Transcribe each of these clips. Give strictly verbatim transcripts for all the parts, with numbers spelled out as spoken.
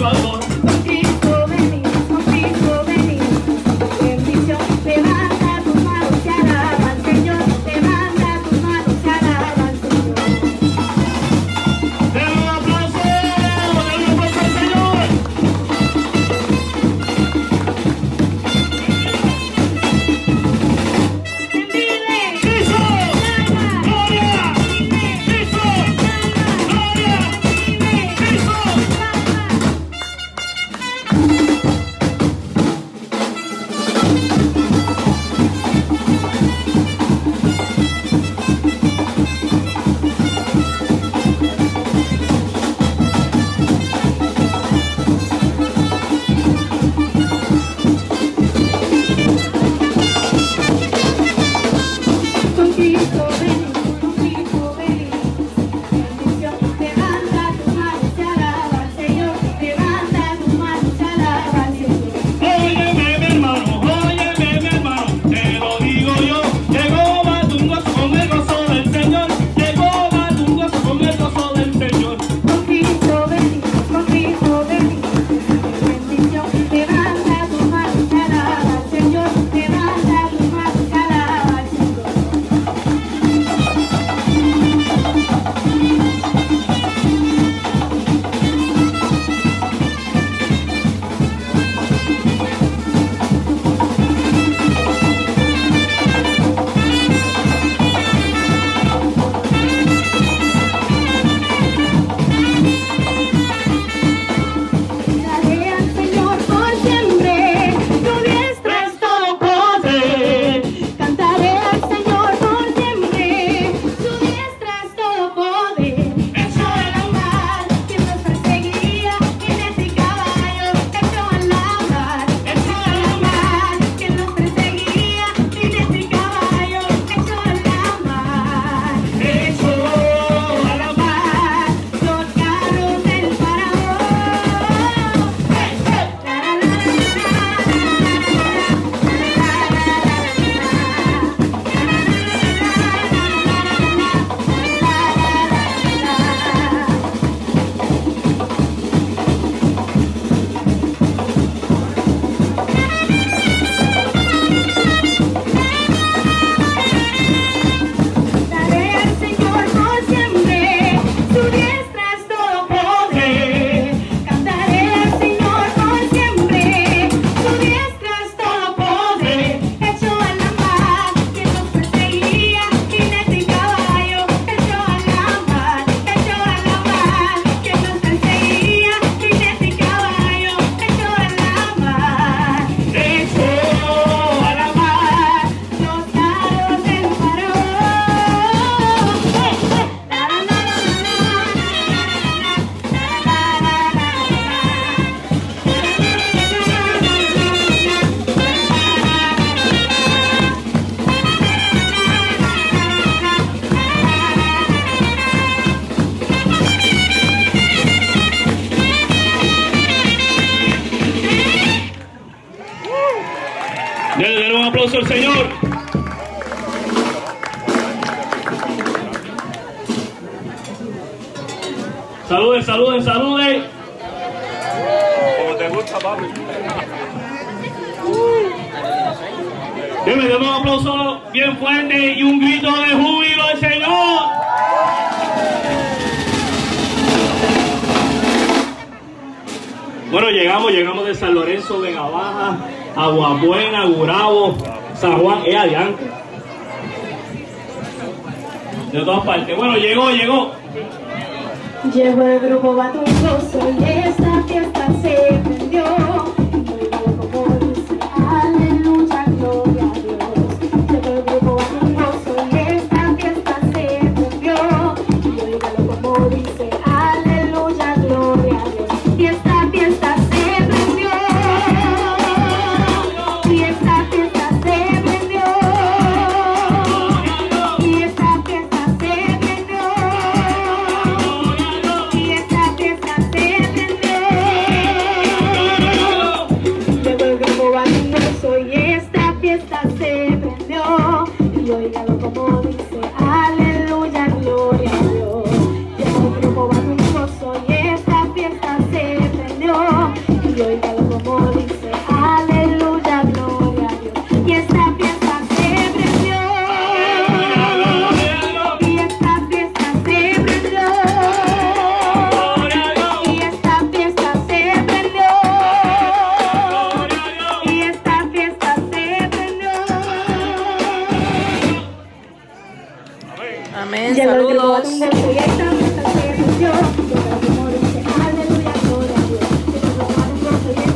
Salvador. Con Cristo venimos, con Cristo venimos. Bendición, levanta tus manos y alaba al Señor. Levanta tus manos y alaba al Señor. Denle un aplauso, denle un aplauso al Señor. ¡Cristo! ¡Gloria! ¡Cristo! ¡Gloria! ¡Cristo! Con Cristo venimos, con Cristo venimos. Bendición, levanta tus manos y alaba al Señor. Levanta tus manos y alaba al Señor. Óyeme, mi hermano, óyeme, mi hermano, te lo digo yo. Llegó Batunguazo con el gozo del Señor. Llegó Batunguazo con el gozo del Señor. Con Cristo venimos, con Cristo venimos. Bendición, levanta tus manos y alaba al Señor. Levanta tus manos y alaba al Señor. Cantaré al Señor por siempre, tu diestra es todo poder. Cantaré al Señor por siempre, su diestra es todo poder. Echó a la mar quien nos perseguía, jinete y caballo, echó a la mar, echó a la mar quien nos perseguía, jinete y caballo, echó a la mar, echó a la mar los carros del faraón. Cantaré al Señor por siempre, su diestra es todo poder. Cantaré al Señor por siempre, su diestra es todo poder. Echó a la mar quien nos perseguía, jinete y caballo, echó a la mar, echó a la mar quien nos perseguía, jinete y caballo, echó a la mar, echó a la mar los carros del faraón. Denle, denle un aplauso al Señor. Saluden, saluden, saluden. Como te gusta, papi. Denle, denle un aplauso bien fuerte y un grito de júbilo al Señor. Bueno, llegamos, llegamos de San Lorenzo, Vega Baja, Aguabuena, Gurabo, San Juan, es adiante. De todas partes. Bueno, llegó, llegó. Llegó el grupo Batungoso y esta fiesta se prendió. Oígalo como dice, aleluya, gloria a Dios. Llegó el grupo Batungoso y esta fiesta se prendió. Y oígalo como dice, aleluya, gloria a Dios. Y esta fiesta se prendió. Y esta fiesta se prendió. Y esta fiesta se prendió. Y esta fiesta se prendió. Llegó el grupo Batungoso y esta fiesta se prendió. Y oígalo como dice, aleluya, gloria a Dios. Llegó el grupo Batungoso y esta fiesta se prendió. y oígalo como dice, aleluya, gloria a Dios. Y esta fiesta se prendió, y esta fiesta se prendió, y esta fiesta se prendió, y esta fiesta se prendió. Amén, Y el saludos. otro y esta fiesta se prendió, y oígalo como dice, aleluya, gloria a Dios. Y el otro y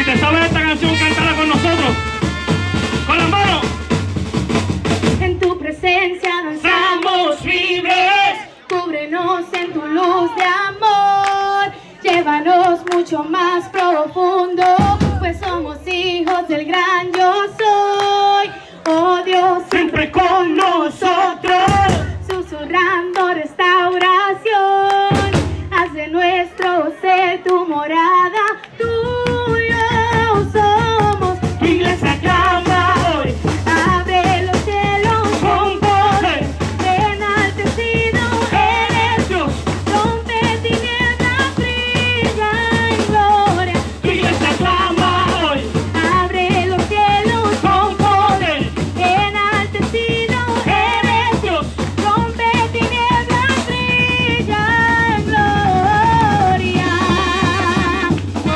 te sabes esta canción, cántala con nosotros. Con las manos. En tu presencia danzamos libres, cúbrenos en tu luz de amor, llévanos mucho más profundo, pues somos hijos del gran yo soy. Oh Dios, siempre con nosotros, susurrando restauración, haz de nuestro ser tu morada, tuyo somos. Tu iglesia clama hoy, abre los cielos con poder, enaltecido eres Dios, rompe tinieblas, brilla en gloria. Tu iglesia clama hoy, abre los cielos con poder, enaltecido eres Dios, rompe tinieblas, brilla en gloria. Oh,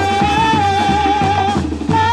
oh, oh,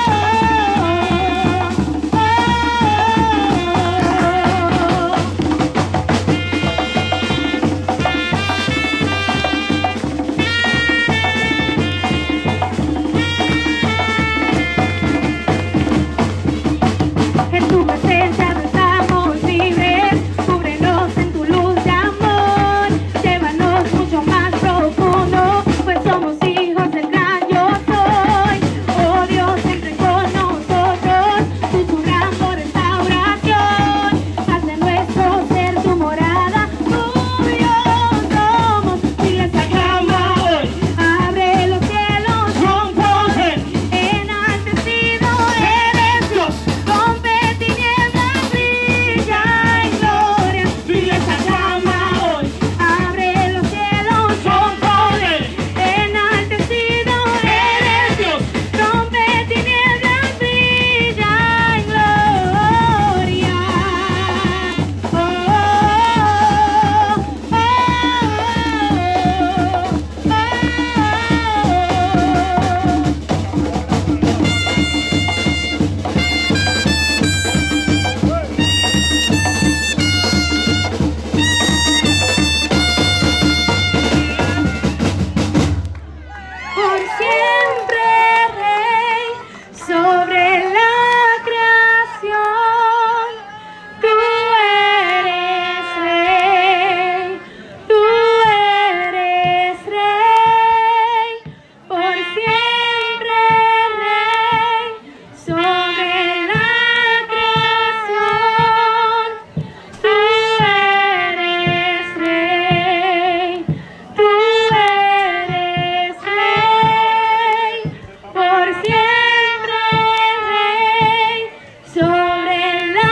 En tu presencia estamos libres, cúbrenos en tu luz de amor, llévanos mucho más profundo, pues somos hijos del gran yo soy. Oh Dios, siempre con nosotros, susurrando restauración, haz de nuestro ser tu morada, tuyo somos. Tu iglesia clama hoy, abre los cielos con poder, enaltecido eres Dios, rompe tinieblas, brilla en gloria. Tu iglesia clama hoy, abre los cielos con poder, enaltecido eres Dios, rompe tinieblas, brilla en gloria. Oh, oh, oh, Por siempre rey sobre la creación, tú eres rey, tú eres rey, por siempre rey sobre la creación, tú eres rey, tú eres rey, por siempre rey sobre la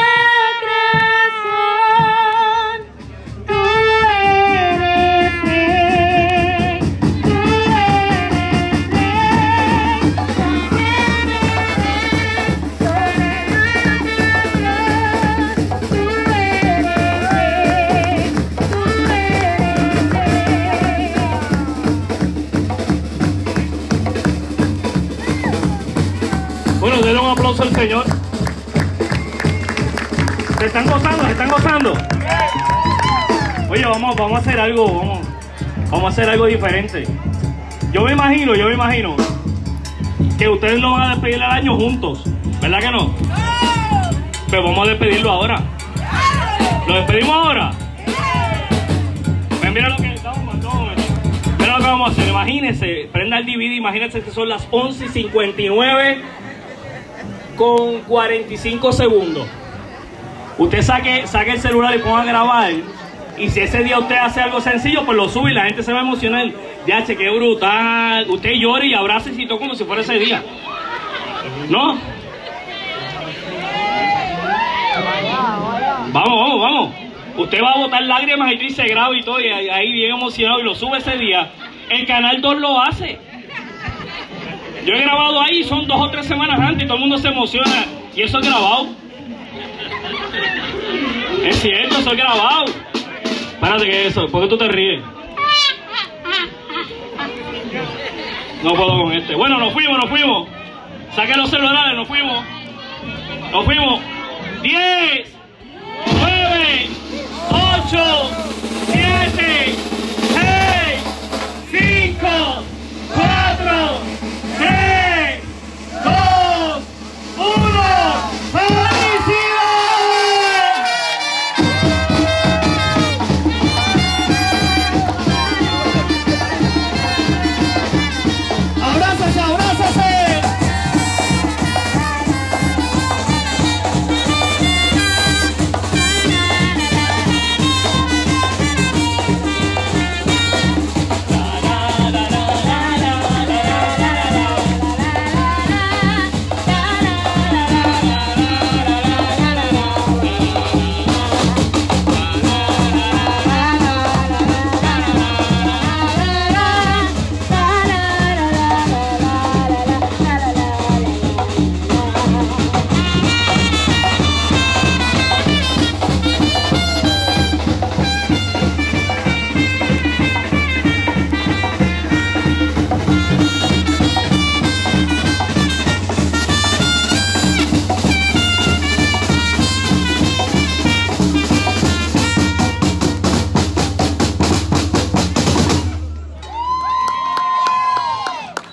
creación, tú eres rey, tú eres rey, por siempre rey sobre la creación, tú eres rey, tú eres rey. Bueno, denle un aplauso al Señor. ¿Se están gozando? ¿Se están gozando? Oye, vamos, vamos a hacer algo, vamos, vamos a hacer algo diferente. Yo me imagino, yo me imagino que ustedes lo van a despedir al año juntos, ¿verdad que no? Pero vamos a despedirlo ahora. ¿Lo despedimos ahora? Pues mira lo que vamos, vamos, mira lo que vamos a hacer. Imagínense, prenda el D V D, imagínense que son las once y cincuenta y nueve con cuarenta y cinco segundos. Usted saque, saque el celular y ponga a grabar. Y si ese día usted hace algo sencillo, pues lo sube y la gente se va a emocionar. Ya, che, qué brutal. Usted llora y abraza y todo como si fuera ese día. ¿No? Vamos, vamos, vamos. Usted va a botar lágrimas y triste grado y todo, y ahí bien emocionado y lo sube ese día. El Canal dos lo hace. Yo he grabado ahí, son dos o tres semanas antes y todo el mundo se emociona. Y eso es grabado. Es cierto, eso es grabado. Espérate que eso, ¿por qué tú te ríes? No puedo con este. Bueno, nos fuimos, nos fuimos. Saque los celulares, nos fuimos. Nos fuimos. diez, nueve, ocho, siete, seis, cinco, cuatro, tres,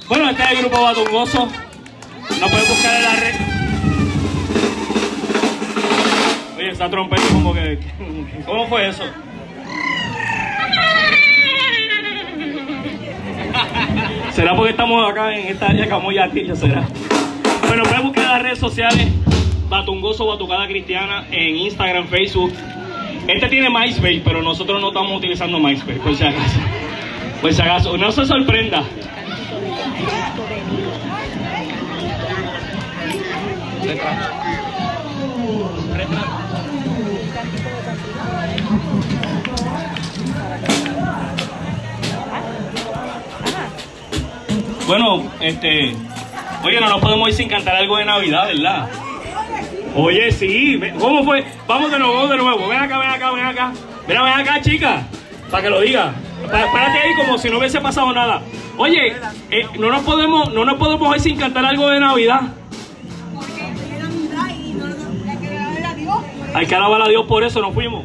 Bueno, este es el grupo Batungoso. Nos pueden buscar en la red. Oye, esa trompeta como que... ¿Cómo fue eso? ¿Será porque estamos acá en esta área camoyatillo? ¿Será? Bueno, pueden buscar en las redes sociales Batungoso, Batucada Cristiana en Instagram, Facebook. Este tiene MySpace, pero nosotros no estamos utilizando MySpace, por si acaso. Por si acaso, no se sorprenda. Bueno, este... Oye, no nos podemos ir sin cantar algo de Navidad, ¿verdad? Oye, sí. ¿Cómo fue? Vamos de nuevo, vamos de nuevo. Ven acá, ven acá, ven acá. Mira, ven acá, chica. Para que lo diga. Párate ahí como si no hubiese pasado nada. Oye, eh, no nos podemos, no nos podemos ir sin cantar algo de Navidad. Porque es Navidad y no, no, hay que alabar a Dios. Hay que alabar a Dios, por eso nos fuimos.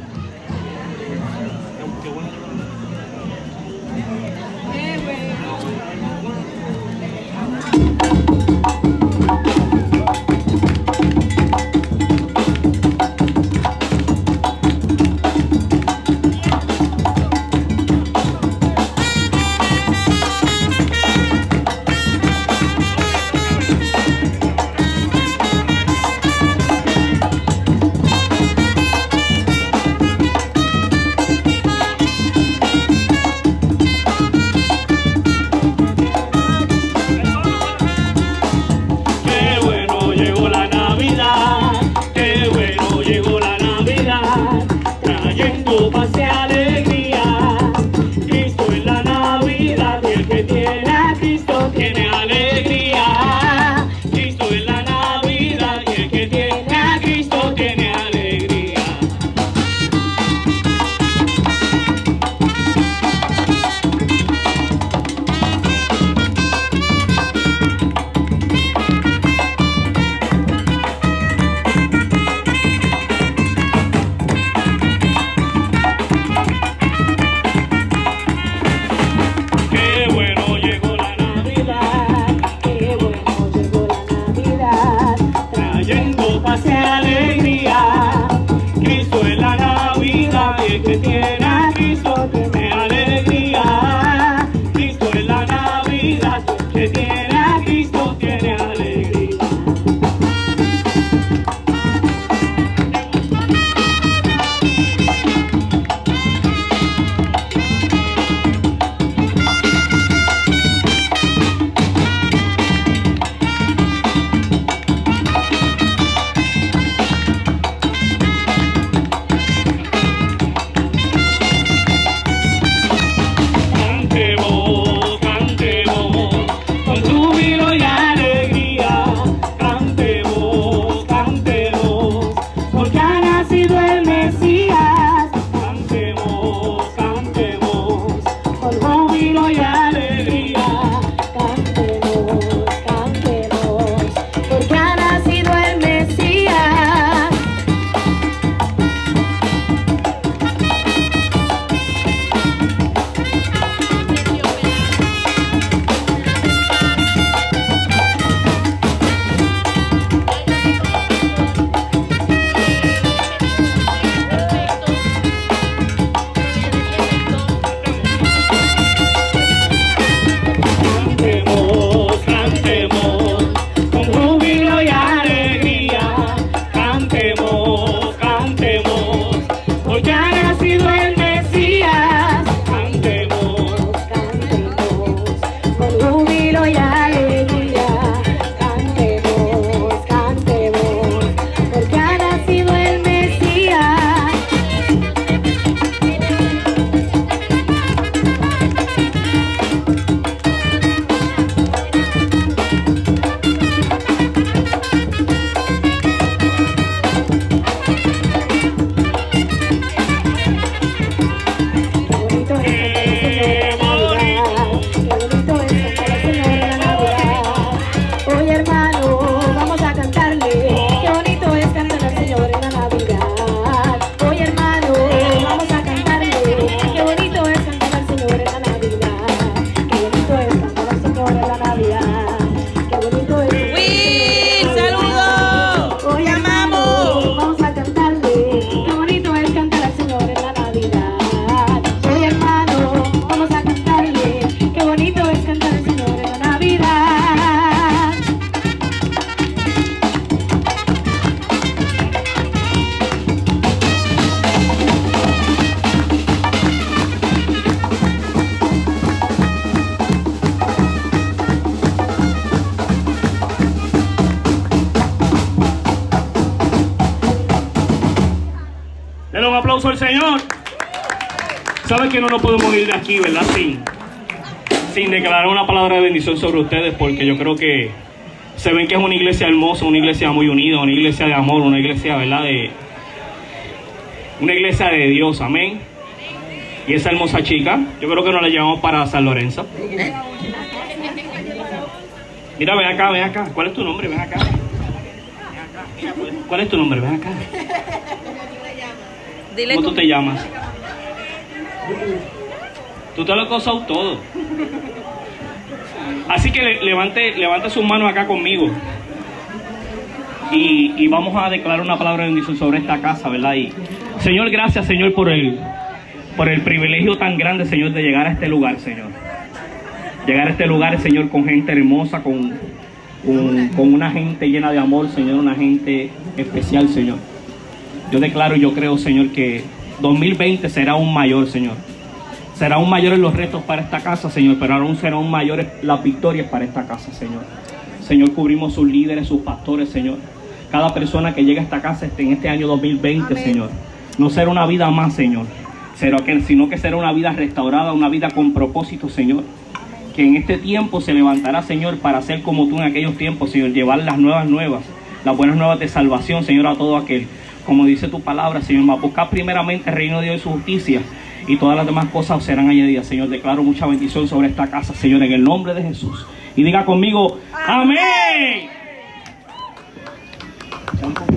Cantemos, cantemos. aplauso al Señor. ¿Saben que no nos podemos ir de aquí, verdad? Sin, sin declarar una palabra de bendición sobre ustedes, porque yo creo que se ven que es una iglesia hermosa, una iglesia muy unida, una iglesia de amor, una iglesia, ¿verdad? De, una iglesia de Dios, amén. Y esa hermosa chica, yo creo que nos la llevamos para San Lorenzo. Mira, ven acá, ven acá. ¿Cuál es tu nombre? Ven acá. ¿Cuál es tu nombre? Ven acá. Dile ¿Cómo tú te llamas? Tú te lo has causado todo. Así que le, levante, levante sus manos acá conmigo. Y, y vamos a declarar una palabra de bendición sobre esta casa, ¿verdad? Y, Señor, gracias, Señor, por el, por el privilegio tan grande, Señor, de llegar a este lugar, Señor. Llegar a este lugar, Señor, con gente hermosa, con, con, con una gente llena de amor, Señor, una gente especial, Señor. Yo declaro y yo creo, Señor, que dos mil veinte será aún mayor, Señor. Será aún mayores los retos para esta casa, Señor, pero aún serán aún mayores las victorias para esta casa, Señor. Señor, cubrimos sus líderes, sus pastores, Señor. Cada persona que llegue a esta casa en este año dos mil veinte, Amén. Señor. No será una vida más, Señor, sino que será una vida restaurada, una vida con propósito, Señor. Que en este tiempo se levantará, Señor, para ser como tú en aquellos tiempos, Señor. Llevar las nuevas nuevas, las buenas nuevas de salvación, Señor, a todo aquel. Como dice tu palabra, Señor, va a buscar primeramente el reino de Dios y su justicia, y todas las demás cosas serán añadidas. Señor, declaro mucha bendición sobre esta casa, Señor, en el nombre de Jesús. Y diga conmigo, amén. Amén.